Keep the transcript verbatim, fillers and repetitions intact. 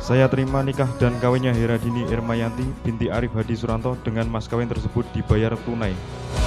Saya terima nikah dan kawinnya Heradini Irmayanti binti Arif Hadi Suranto dengan mas kawin tersebut dibayar tunai.